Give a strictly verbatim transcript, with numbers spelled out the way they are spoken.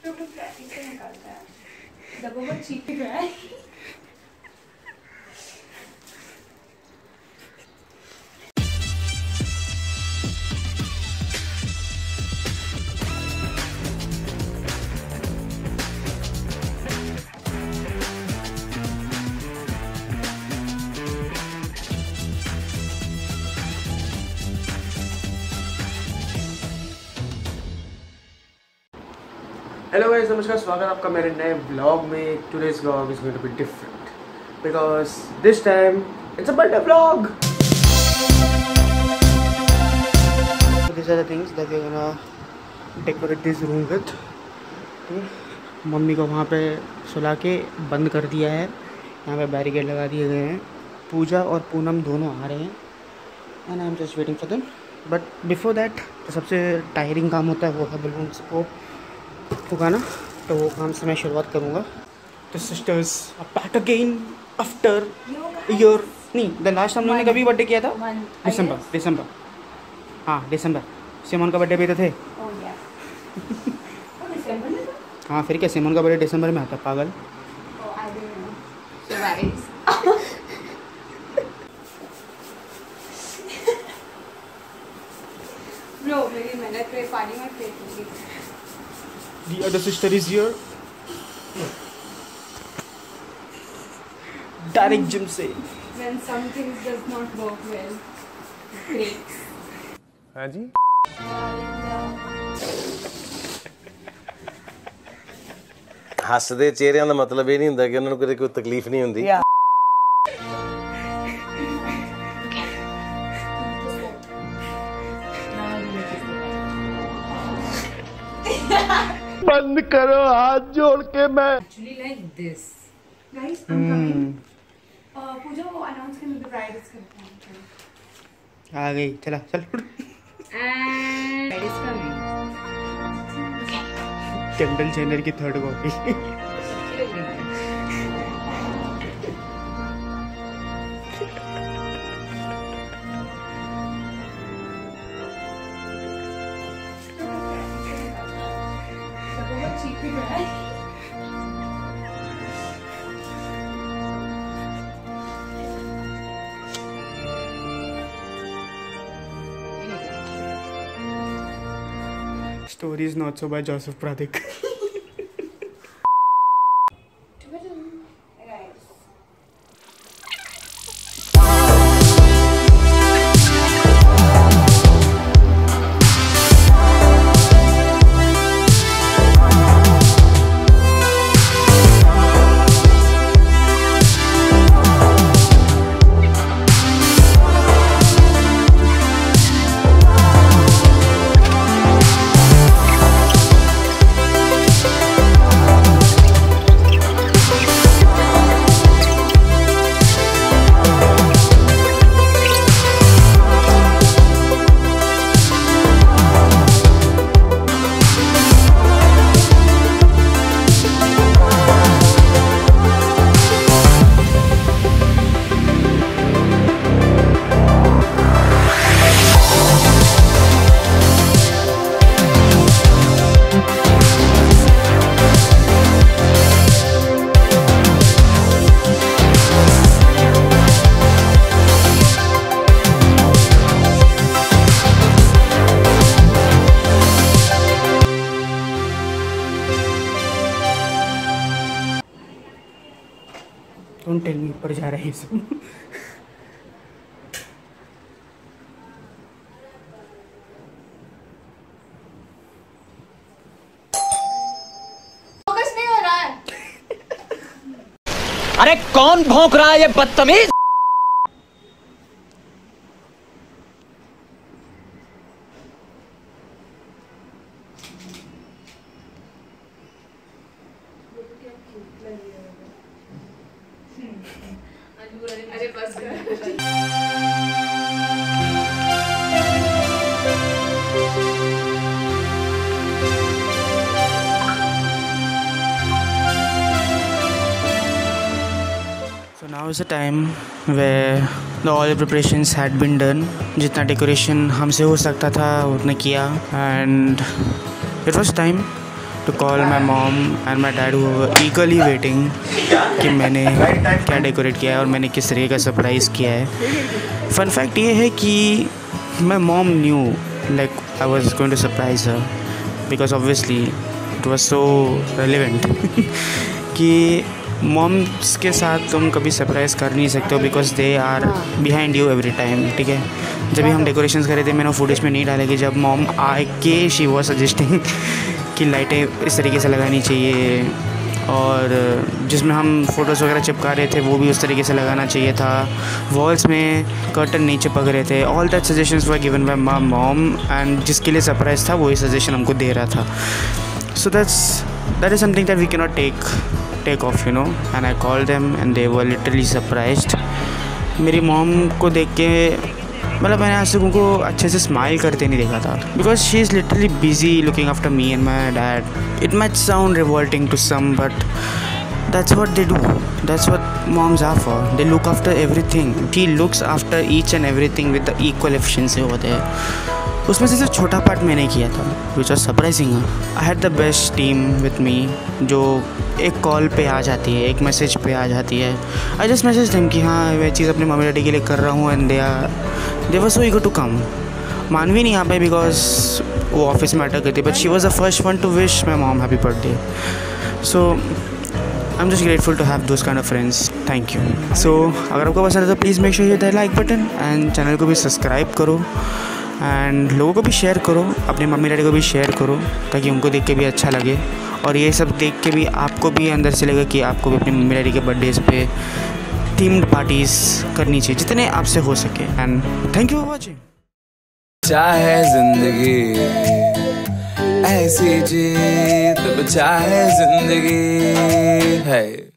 तो कुछ कैसे निकालता है डब्बा बहुत चीप है। हेलो गाइस, नमस्कार, स्वागत है आपका मेरे नए ब्लॉग में। Today's blog is going to be different because this time it's a birthday blog. These are the things that we're gonna decorate this room with. Mummy को वहाँ पे सुला के बंद कर दिया है, यहाँ पे बैरिकेड लगा दिए गए हैं। पूजा और पूनम दोनों आ रहे हैं and I am just waiting for them. But before that तो सबसे टायरिंग काम होता है वो है बलून्स को फुकाना, तो वो काम से मैं शुरुआत करूँगा। तो sisters back again after year. नहीं, द लास्ट हम लोगों ने कभी बर्थडे किया था? दिसंबर दिसंबर हाँ दिसंबर। सिमोन का बर्थडे भी तो थे। हाँ फिर क्या, सिमोन का बर्थडे दिसंबर में आता है, पागल। ब्रो मेरी मेहनत पे पानी मत फेंकिए। The other sister is here. Direct gym से। When something does not work well, it breaks. हाँ जी। हसदे चेहरिਆਂ ਦਾ ਮਤਲਬ ਇਹ ਨਹੀਂ ਹੁੰਦਾ ਕਿ ਉਹਨਾਂ ਨੂੰ ਕਦੇ ਕੋਈ ਤਕਲੀਫ ਨਹੀਂ ਹੁੰਦੀ। बंद करो हाथ जोड़ के। मैं Actually like this. Guys, I'm coming. Uh, पूजा वो announce करने के bride करते हैं। आ गई, चला चल। And bride is coming. Kendall Jenner की third copy. Stories not so by Joseph Pratik. Don't tell me ऊपर जा रहे हैं सब। फोकस नहीं हो रहा है। अरे कौन भौंक रहा है ये बदतमीज? अरे बस कर। So now is the time where the all preparations had been done. जितना डेकोरेशन हमसे हो सकता था उतना किया, and it was time to call my mom and my dad who were eagerly waiting कि मैंने क्या डेकोरेट किया है और मैंने किस तरह का सरप्राइज़ किया है। फन फैक्ट ये है कि my mom knew like I was going to surprise her because obviously it was so relevant कि मॉम्स के साथ तुम कभी सरप्राइज़ कर नहीं सकते हो because they are behind you every time, ठीक है। जब भी हम डेकोरेशंस कर रहे थे, मैंने फुटेज में नहीं डाले कि जब मॉम आके शी वाज सजेस्टिंग कि लाइटें इस तरीके से लगानी चाहिए और जिसमें हम फ़ोटोज़ वगैरह चिपका रहे थे वो भी उस तरीके से लगाना चाहिए था, वॉल्स में कर्टन नहीं चिपक रहे थे। All that suggestions were given by my mom and जिसके लिए सरप्राइज़ था वही सजेशन हमको दे रहा था। So that's that is something that we can not take take off you know and I called them and they were literally surprised. मेरी mom को देख के मतलब मैंने आज तक उनको अच्छे से स्माइल करते नहीं देखा था because she is literally busy looking after me and my dad. It might sound revolting to some but that's what they do, that's what moms are for, they look after everything. She looks after each and everything with the equal efficiency होते हैं। उसमें से सिर्फ छोटा part मैंने किया था which was surprising. I had the best team with me जो एक कॉल पे आ जाती है, एक मैसेज पे आ जाती है। आई जस्ट मैसेज देम कि हाँ मैं चीज़ अपने मम्मी डैडी के लिए कर रहा हूँ and they are they were so eager to come. Manvi नहीं आ पाई बिकॉज वो ऑफिस में अटक गई थी, but she was the first one to wish my mom happy birthday. So I am just grateful to have those kind of friends. Thank you. So अगर आपको पसंद है तो please make sure you hit the like button and channel को भी subscribe करो and लोगों को भी शेयर करो, अपने मम्मी डैडी को भी शेयर करो ताकि उनको देख के भी अच्छा लगे और ये सब देख के भी आपको भी अंदर से लगे कि आपको भी अपने मम्मी डैडी के बर्थडेज पे थीम्ड पार्टीज़ करनी चाहिए जितने आपसे हो सके। And thank you for watching. चाहे जिंदगी ऐसी जी तो चाहे जिंदगी है।